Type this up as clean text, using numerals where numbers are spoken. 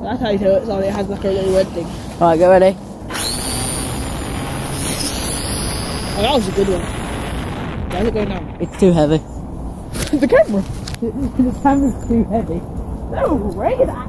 That's how you do it. Sorry, it has like a little red thing. Right, get ready. Oh, that was a good one. Where's it going now? It's too heavy. The camera. The camera's too heavy. No, way that.